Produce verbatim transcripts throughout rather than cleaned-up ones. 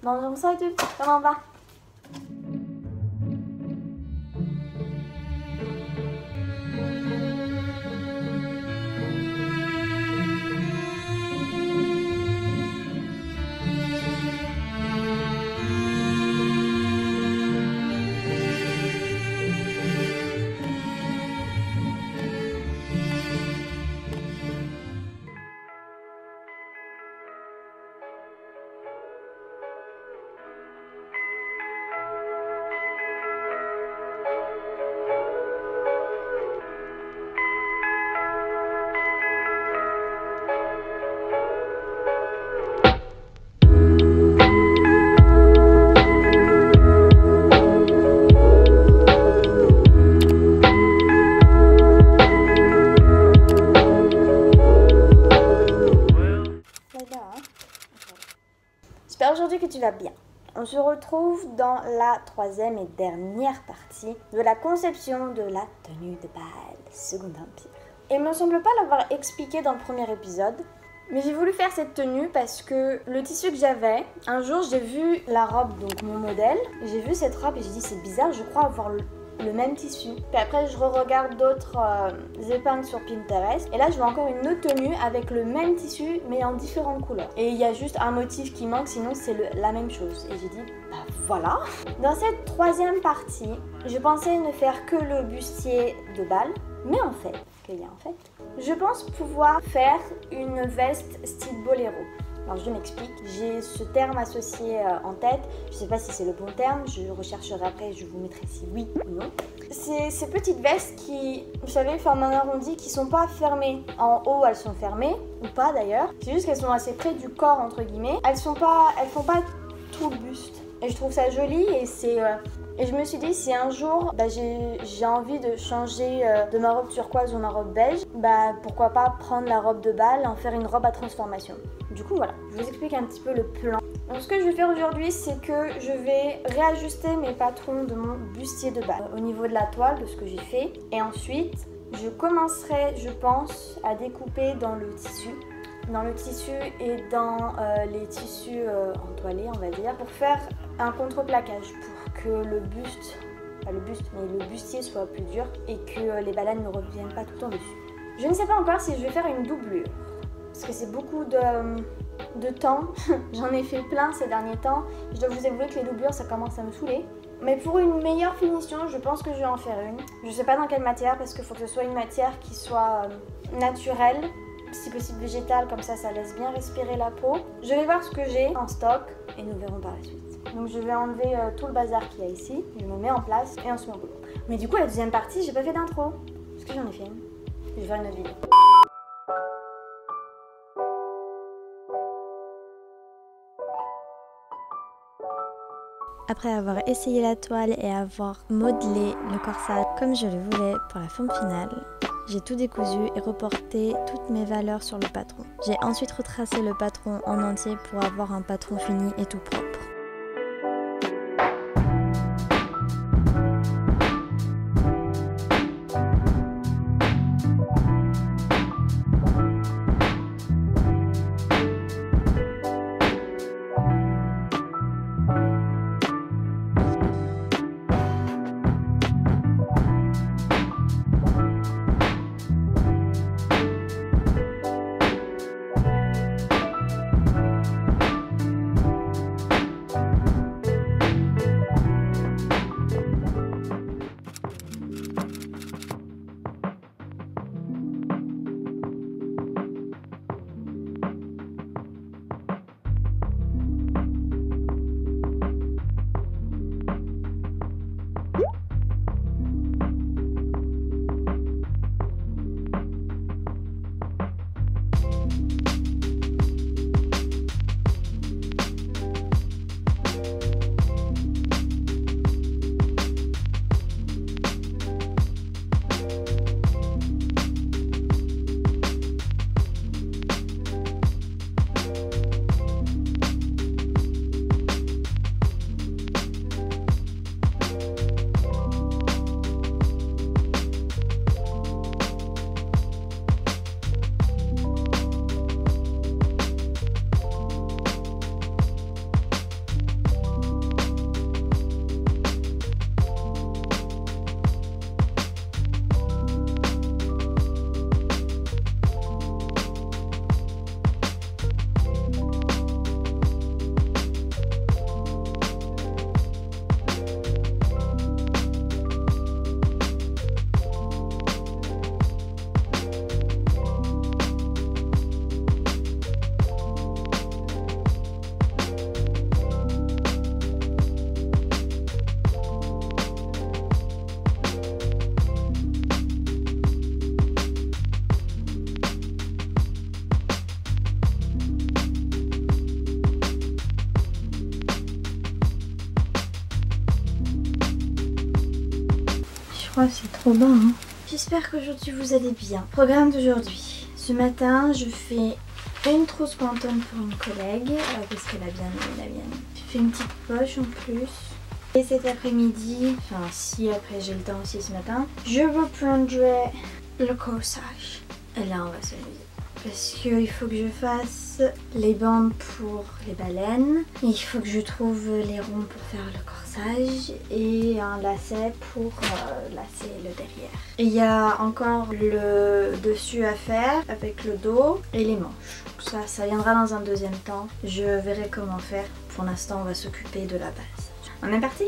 Bonjour salut, comment va? J'espère aujourd'hui que tu vas bien. On se retrouve dans la troisième et dernière partie de la conception de la tenue de bal Second Empire. Il me semble pas l'avoir expliqué dans le premier épisode, mais j'ai voulu faire cette tenue parce que le tissu que j'avais, un jour j'ai vu la robe, donc mon modèle, j'ai vu cette robe et j'ai dit c'est bizarre, je crois avoir le le même tissu. Puis après je re-regarde d'autres euh, épingles sur Pinterest et là je vois encore une autre tenue avec le même tissu mais en différentes couleurs. Et il y a juste un motif qui manque, sinon c'est la même chose. Et j'ai dit bah voilà. Dans cette troisième partie, je pensais ne faire que le bustier de bal, mais en fait, qu'il y a en fait, je pense pouvoir faire une veste style boléro. Alors je m'explique, j'ai ce terme associé en tête, je ne sais pas si c'est le bon terme, je rechercherai après, je vous mettrai si oui ou non. C'est ces petites vestes qui, vous savez, forment un arrondi, qui sont pas fermées. En haut, elles sont fermées, ou pas d'ailleurs, c'est juste qu'elles sont assez près du corps, entre guillemets. Elles sont pas, elles font pas tout le buste. Et je trouve ça joli et c'est... Euh, Et je me suis dit, si un jour bah, j'ai envie de changer euh, de ma robe turquoise ou ma robe beige, bah, pourquoi pas prendre la robe de bal et en faire une robe à transformation. Du coup, voilà, je vous explique un petit peu le plan. Donc, ce que je vais faire aujourd'hui, c'est que je vais réajuster mes patrons de mon bustier de bal au niveau de la toile, de ce que j'ai fait. Et ensuite, je commencerai, je pense, à découper dans le tissu. Dans le tissu et dans euh, les tissus euh, entoilés, on va dire, pour faire un contre-plaquage, pour que le buste, pas le buste, mais le bustier soit plus dur et que euh, les baleines ne reviennent pas tout le temps dessus. Je ne sais pas encore si je vais faire une doublure, parce que c'est beaucoup de, de temps, j'en ai fait plein ces derniers temps, je dois vous avouer que les doublures ça commence à me saouler. Mais pour une meilleure finition, je pense que je vais en faire une. Je ne sais pas dans quelle matière, parce qu'il faut que ce soit une matière qui soit euh, naturelle, si possible végétale, comme ça ça laisse bien respirer la peau. Je vais voir ce que j'ai en stock et nous verrons par la suite. Donc je vais enlever euh, tout le bazar qu'il y a ici, je me mets en place et on se met au boulot. Mais du coup la deuxième partie, j'ai pas fait d'intro. Est-ce que j'en ai fait une? Je vais faire une autre vidéo. Après avoir essayé la toile et avoir modelé le corsage comme je le voulais pour la forme finale, j'ai tout décousu et reporté toutes mes valeurs sur le patron. J'ai ensuite retracé le patron en entier pour avoir un patron fini et tout propre. froid, c'est trop bas. Hein. J'espère qu'aujourd'hui vous allez bien. Programme d'aujourd'hui. Ce matin, je fais une trousse pantone pour une collègue euh, parce qu'elle a bien aimé la mienne. Je fais une petite poche en plus. Et cet après-midi, enfin si après j'ai le temps aussi ce matin, je reprendrai le corsage. Et là on va s'amuser. Parce qu'il faut que je fasse les bandes pour les baleines. Et il faut que je trouve les ronds pour faire le corsage. Et un lacet pour euh, lacer le derrière. Et il y a encore le dessus à faire avec le dos et les manches. Ça, ça viendra dans un deuxième temps. Je verrai comment faire. Pour l'instant, on va s'occuper de la base. On est parti ?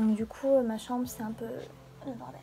Donc du coup, ma chambre, c'est un peu le bordel.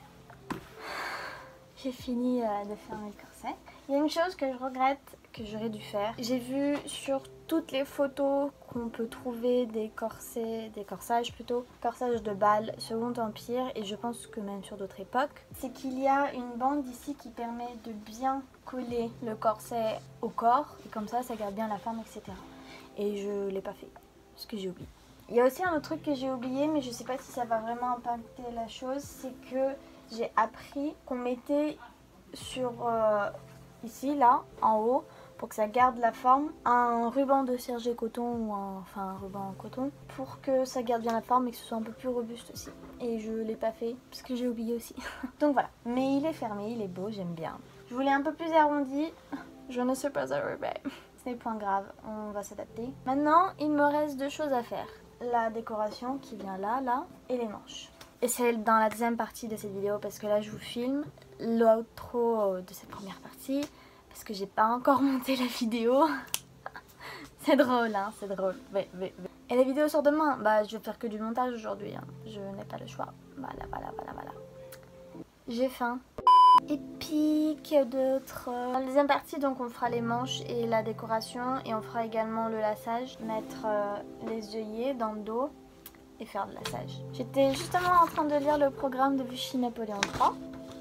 J'ai fini euh, de fermer le corset. Il y a une chose que je regrette, que j'aurais dû faire. J'ai vu sur toutes les photos qu'on peut trouver des corsets, des corsages plutôt, corsages de bal Second Empire, et je pense que même sur d'autres époques, c'est qu'il y a une bande ici qui permet de bien coller le corset au corps, et comme ça, ça garde bien la forme, et cetera. Et je l'ai pas fait, parce que j'ai oublié. Il y a aussi un autre truc que j'ai oublié, mais je sais pas si ça va vraiment impacter la chose, c'est que j'ai appris qu'on mettait sur euh, ici, là, en haut, pour que ça garde la forme, un ruban de serge coton ou un, enfin un ruban en coton pour que ça garde bien la forme et que ce soit un peu plus robuste aussi. Et je l'ai pas fait parce que j'ai oublié aussi. Donc voilà, mais il est fermé, il est beau, j'aime bien. Je voulais un peu plus arrondi, je ne sais pas arriver. Ce n'est point grave, on va s'adapter. Maintenant, il me reste deux choses à faire. La décoration qui vient là, là, et les manches. Et c'est dans la deuxième partie de cette vidéo parce que là je vous filme l'outro de cette première partie parce que j'ai pas encore monté la vidéo. C'est drôle, hein, c'est drôle. Ouais, ouais, ouais. Et la vidéo sort demain. Bah, je vais faire que du montage aujourd'hui. Hein. Je n'ai pas le choix. Voilà, voilà, voilà, voilà. J'ai faim. Et puis, qu'il y a d'autres. Dans la deuxième partie, donc, on fera les manches et la décoration. Et on fera également le lassage. Mettre euh, les œillets dans le dos et faire le lassage. J'étais justement en train de lire le programme de Vichy Napoléon trois.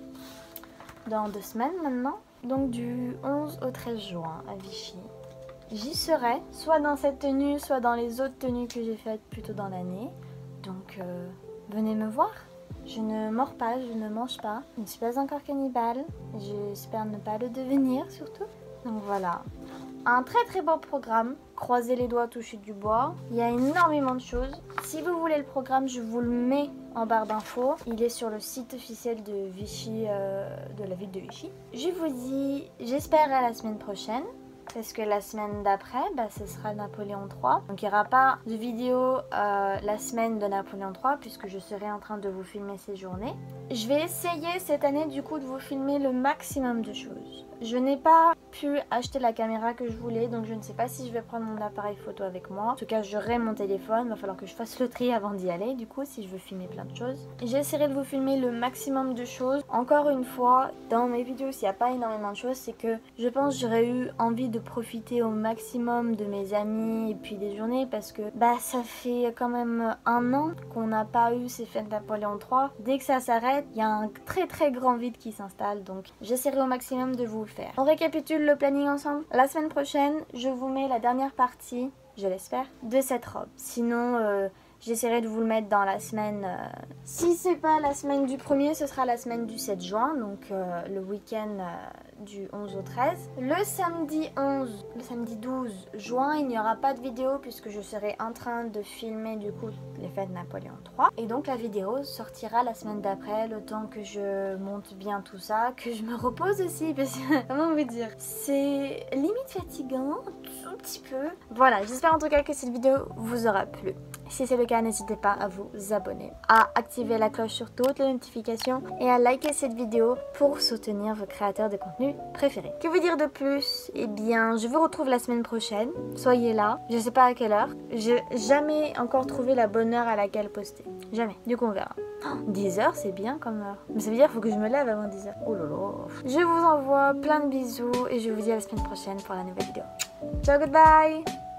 Dans deux semaines maintenant. Donc, du onze au treize juin à Vichy. J'y serai, soit dans cette tenue, soit dans les autres tenues que j'ai faites plus tôt dans l'année. Donc, euh, venez me voir. Je ne mords pas, je ne mange pas. Je ne suis pas encore cannibale. J'espère ne pas le devenir, surtout. Donc voilà. Un très très beau programme. Croisez les doigts, touchez du bois. Il y a énormément de choses. Si vous voulez le programme, je vous le mets en barre d'infos. Il est sur le site officiel de Vichy, euh, de la ville de Vichy. Je vous dis, j'espère à la semaine prochaine. Parce que la semaine d'après, bah, ce sera Napoléon trois. Donc il n'y aura pas de vidéo euh, la semaine de Napoléon trois puisque je serai en train de vous filmer ces journées. Je vais essayer cette année du coup de vous filmer le maximum de choses. Je n'ai pas pu acheter la caméra que je voulais, donc je ne sais pas si je vais prendre mon appareil photo avec moi. En tout cas, j'aurai mon téléphone, il va falloir que je fasse le tri avant d'y aller du coup si je veux filmer plein de choses. J'essaierai de vous filmer le maximum de choses. Encore une fois, dans mes vidéos, s'il n'y a pas énormément de choses, c'est que je pense que j'aurais eu envie de profiter au maximum de mes amis et puis des journées parce que bah ça fait quand même un an qu'on n'a pas eu ces fêtes Napoléon trois. Dès que ça s'arrête, il y a un très très grand vide qui s'installe, donc j'essaierai au maximum de vous le faire. On récapitule le planning ensemble. La semaine prochaine, je vous mets la dernière partie, je l'espère, de cette robe. Sinon, euh, j'essaierai de vous le mettre dans la semaine... Euh... Si c'est pas la semaine du premier, ce sera la semaine du sept juin, donc euh, le week-end euh, du onze au treize. Le samedi onze, le samedi douze juin, il n'y aura pas de vidéo puisque je serai en train de filmer du coup les fêtes Napoléon trois. Et donc la vidéo sortira la semaine d'après, le temps que je monte bien tout ça, que je me repose aussi, parce que, comment vous dire, c'est limite fatigant, un petit peu. Voilà, j'espère en tout cas que cette vidéo vous aura plu. Si c'est le cas, n'hésitez pas à vous abonner, à activer la cloche sur toutes les notifications et à liker cette vidéo pour soutenir vos créateurs de contenu préférés. Que vous dire de plus? Eh bien, je vous retrouve la semaine prochaine. Soyez là. Je sais pas à quelle heure. J'ai jamais encore trouvé la bonne heure à laquelle poster. Jamais. Du coup, on verra. dix heures, c'est bien comme heure. Mais ça veut dire qu'il faut que je me lève avant dix heures. Oh là là. Je vous envoie plein de bisous et je vous dis à la semaine prochaine pour la nouvelle vidéo. Ciao, goodbye!